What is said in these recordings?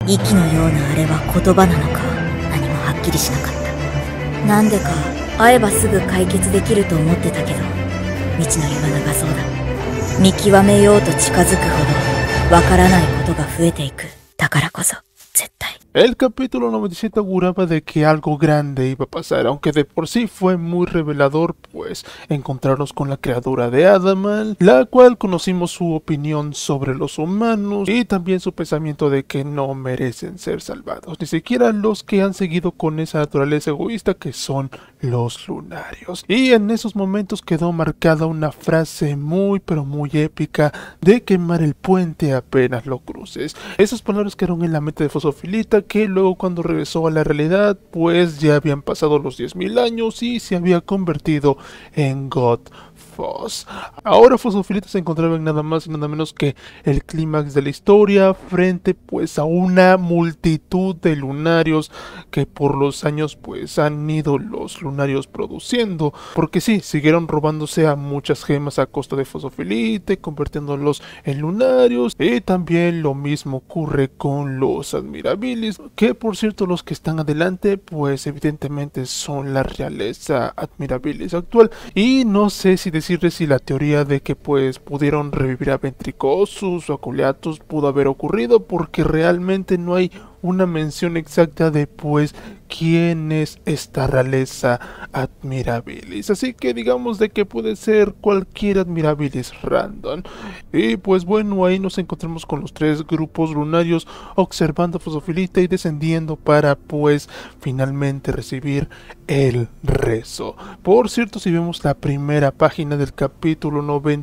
息のようなあれは言葉なのか、何もはっきりしなかった。なんでか会えばすぐ解決できると思ってたけど、未知の湯が長そうだ。見極めようと近づくほどわからないことが増えていく。だからこそ絶対。 El capítulo 97 auguraba de que algo grande iba a pasar, aunque de por sí fue muy revelador, pues encontrarnos con la creadora de Adaman, la cual conocimos su opinión sobre los humanos y también su pensamiento de que no merecen ser salvados, ni siquiera los que han seguido con esa naturaleza egoísta que son los lunarios. Y en esos momentos quedó marcada una frase muy pero muy épica de quemar el puente apenas lo cruces. Esas palabras quedaron en la mente de Fosofilita, que luego cuando regresó a la realidad pues ya habían pasado los 10.000 años y se había convertido en God Fos. Ahora Fosofilita se encontraba en nada más y nada menos que el clímax de la historia, frente pues a una multitud de lunarios que por los años pues han ido los lunarios produciendo, porque sí, siguieron robándose a muchas gemas a costa de Fosofilita, convirtiéndolos en lunarios, y también lo mismo ocurre con los Admirabilis, que por cierto los que están adelante pues evidentemente son la realeza Admirabilis actual, y no sé si decirles si la teoría de que pues pudieron revivir a Ventricosus o a Coleatus pudo haber ocurrido, porque realmente no hay una mención exacta de pues quién es esta realeza Admirabilis, así que digamos de que puede ser cualquier Admirabilis random. Y pues bueno, ahí nos encontramos con los tres grupos lunarios observando a Fosofilita y descendiendo para pues finalmente recibir el rezo. Por cierto, si vemos la primera página del capítulo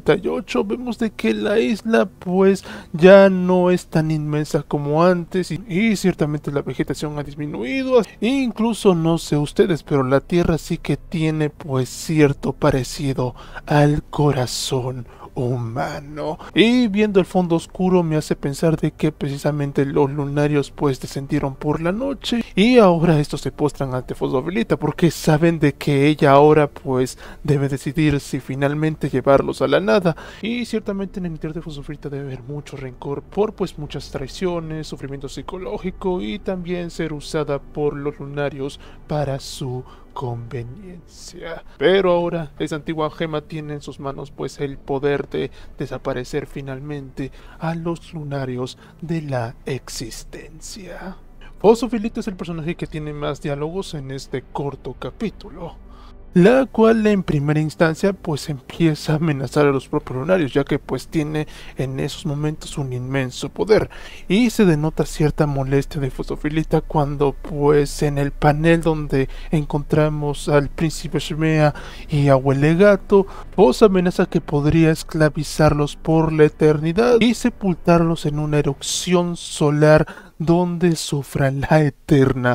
98, vemos de que la isla pues ya no es tan inmensa como antes y ciertamente la vegetación ha disminuido. Incluso no sé ustedes, pero la tierra sí que tiene pues cierto parecido al corazón humano, y viendo el fondo oscuro me hace pensar de que precisamente los lunarios pues descendieron por la noche y ahora estos se postran ante Fosofilita porque saben de que ella ahora pues debe decidir si finalmente llevarlos a la nada, y ciertamente en el interior de Fosofilita debe haber mucho rencor por pues muchas traiciones, sufrimiento psicológico y también ser usada por los lunarios para su conveniencia. Pero ahora esa antigua gema tiene en sus manos pues el poder de desaparecer finalmente a los lunarios de la existencia. Fosofilita es el personaje que tiene más diálogos en este corto capítulo, la cual en primera instancia pues empieza a amenazar a los propios lunarios, ya que pues tiene en esos momentos un inmenso poder, y se denota cierta molestia de Fosofilita cuando pues en el panel donde encontramos al príncipe Shmea y a Huelegato, Fos amenaza que podría esclavizarlos por la eternidad y sepultarlos en una erupción solar donde sufran la eterna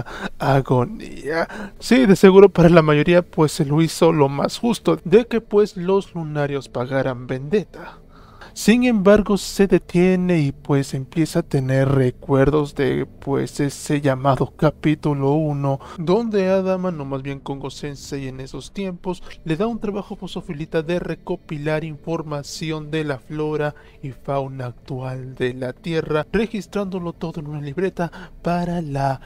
agonía. Sí, de seguro para la mayoría pues se lo hizo lo más justo, de que pues los lunarios pagaran vendetta. Sin embargo se detiene y pues empieza a tener recuerdos de pues ese llamado capítulo 1, donde Adaman, o más bien Kongo Sensei en esos tiempos, le da un trabajo a Fosofilita de recopilar información de la flora y fauna actual de la Tierra, registrándolo todo en una libreta para la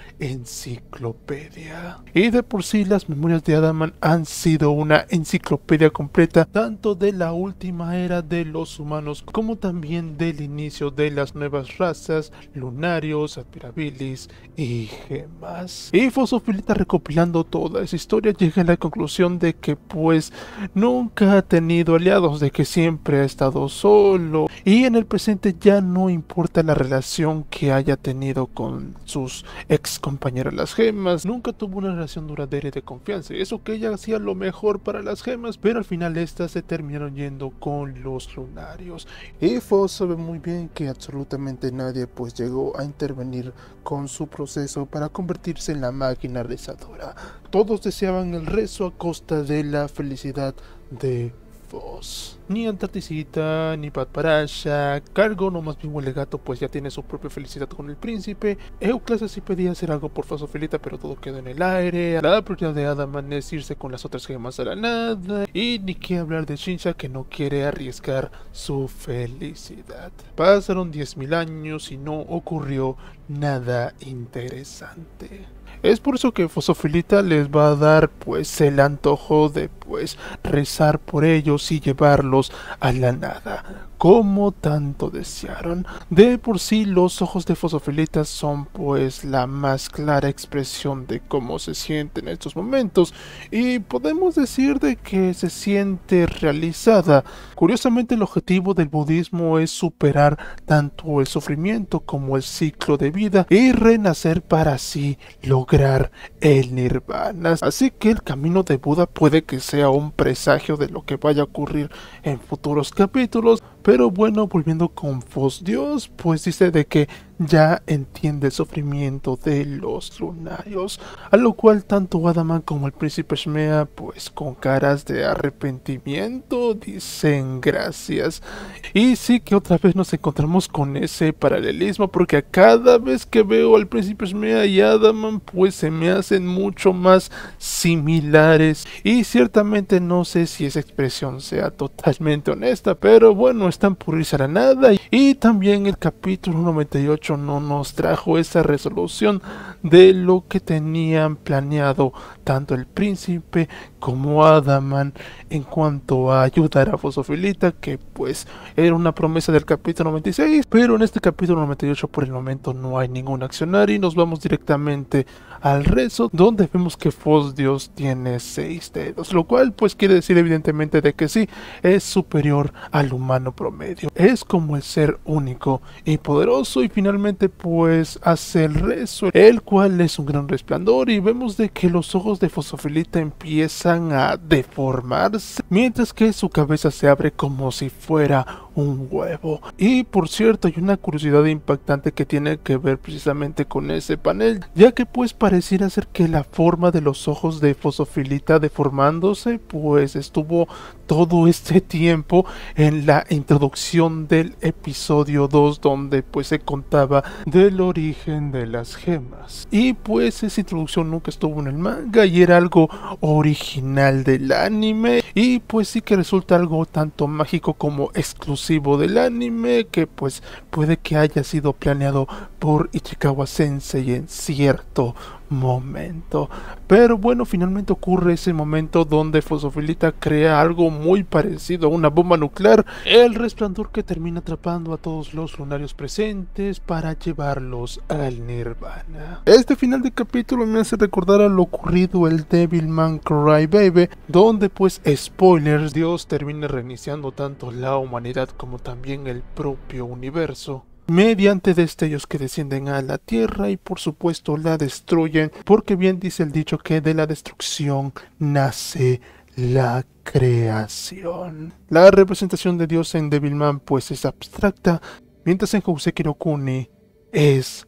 enciclopedia. Y de por sí las memorias de Adaman han sido una enciclopedia completa, tanto de la última era de los humanos como también del inicio de las nuevas razas, lunarios, Admirabilis y gemas. Y Fosofilita, recopilando toda esa historia, llega a la conclusión de que pues nunca ha tenido aliados, de que siempre ha estado solo, y en el presente ya no importa la relación que haya tenido con sus ex compañeras las gemas, nunca tuvo una relación duradera y de confianza, y eso que ella hacía lo mejor para las gemas, pero al final estas se terminaron yendo con los lunarios. Y Fos sabe muy bien que absolutamente nadie pues llegó a intervenir con su proceso para convertirse en la máquina rezadora. Todos deseaban el rezo a costa de la felicidad de nuevos. Ni Antarticita, ni Pat Parasha, Cargo, no más bien el gato pues ya tiene su propia felicidad con el príncipe. Euclasa sí pedía hacer algo por Fosofilita, pero todo quedó en el aire. La prioridad de Adaman es irse con las otras gemas a la nada. Y ni qué hablar de Shinja, que no quiere arriesgar su felicidad. Pasaron 10.000 años y no ocurrió nada interesante. Es por eso que Fosofilita les va a dar pues el antojo de pues rezar por ellos y llevarlos a la nada, como tanto desearon. De por sí los ojos de Fosofilita son pues la más clara expresión de cómo se siente en estos momentos, y podemos decir de que se siente realizada. Curiosamente el objetivo del budismo es superar tanto el sufrimiento como el ciclo de vida y renacer para así lograr el nirvana. Así que el camino de Buda puede que sea un presagio de lo que vaya a ocurrir en futuros capítulos. Pero bueno, volviendo con Fos Dios, pues dice de que ya entiende el sufrimiento de los lunarios, a lo cual tanto Adaman como el príncipe Shmea, pues con caras de arrepentimiento, dicen gracias. Y sí que otra vez nos encontramos con ese paralelismo, porque a cada vez que veo al príncipe Shmea y Adaman, pues se me hacen mucho más similares. Y ciertamente no sé si esa expresión sea totalmente honesta, pero bueno, están por irse a la nada. Y también el capítulo 98 no nos trajo esa resolución de lo que tenían planeado tanto el príncipe como Adaman en cuanto a ayudar a Fosofilita, que pues era una promesa del capítulo 96, pero en este capítulo 98 por el momento no hay ningún accionario y nos vamos directamente al rezo, donde vemos que Fos Dios tiene 6 dedos, lo cual pues quiere decir evidentemente de que sí, es superior al humano promedio, es como el ser único y poderoso. Y finalmente pues hace el rezo, el cual es un gran resplandor, y vemos de que los ojos de Fosofilita empiezan a deformarse, mientras que su cabeza se abre como si fuera un huevo. Y por cierto, hay una curiosidad impactante que tiene que ver precisamente con ese panel, ya que pues pareciera ser que la forma de los ojos de Fosofilita deformándose pues estuvo todo este tiempo en la introducción del episodio 2, donde pues se contaba del origen de las gemas, y pues esa introducción nunca estuvo en el manga y era algo original del anime, y pues sí que resulta algo tanto mágico como exclusivo del anime, que pues puede que haya sido planeado por Ichikawa Sensei en cierto momento. Pero bueno, finalmente ocurre ese momento donde Fosofilita crea algo muy parecido a una bomba nuclear, el resplandor que termina atrapando a todos los lunarios presentes para llevarlos al nirvana. Este final de capítulo me hace recordar a lo ocurrido el Devilman Crybaby, donde pues spoilers, Dios termina reiniciando tanto la humanidad como también el propio universo mediante destellos que descienden a la tierra y por supuesto la destruyen, porque bien dice el dicho que de la destrucción nace la creación. La representación de Dios en Devilman pues es abstracta, mientras en Houseki no Kuni es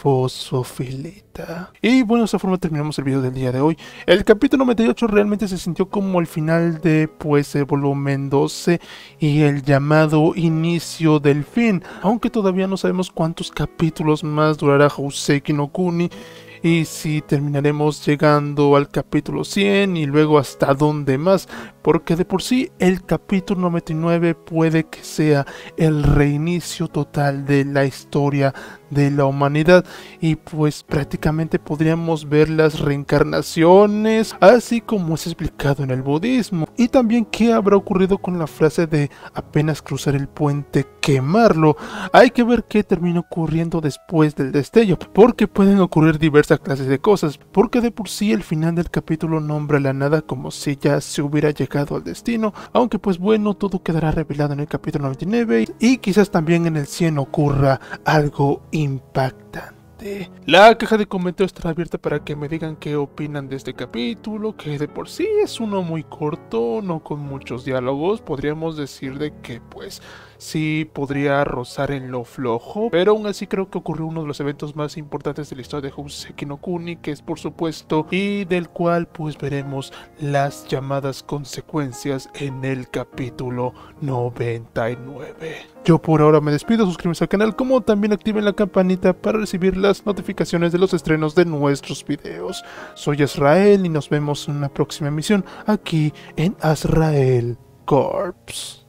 Fosofilita. Y bueno, de esa forma terminamos el video del día de hoy. El capítulo 98 realmente se sintió como el final de pues el volumen 12 y el llamado inicio del fin, aunque todavía no sabemos cuántos capítulos más durará Houseki no Kuni y si terminaremos llegando al capítulo 100 y luego hasta dónde más, porque de por sí el capítulo 99 puede que sea el reinicio total de la historia de la humanidad, y pues prácticamente podríamos ver las reencarnaciones, así como es explicado en el budismo, y también qué habrá ocurrido con la frase de apenas cruzar el puente, quemarlo. Hay que ver qué termina ocurriendo después del destello, porque pueden ocurrir diversas clases de cosas, porque de por sí el final del capítulo nombra la nada como si ya se hubiera llegado al destino, aunque pues bueno, todo quedará revelado en el capítulo 99 y quizás también en el 100 ocurra algo impactante. La caja de comentarios estará abierta para que me digan qué opinan de este capítulo, que de por sí es uno muy corto, no con muchos diálogos. Podríamos decir de que pues sí podría rozar en lo flojo, pero aún así creo que ocurrió uno de los eventos más importantes de la historia de Houseki no Kuni, que es por supuesto, y del cual pues veremos las llamadas consecuencias en el capítulo 99. Yo por ahora me despido, suscríbanse al canal, como también activen la campanita para recibir las notificaciones de los estrenos de nuestros videos. Soy Azrael y nos vemos en una próxima emisión aquí en Azrael Corps.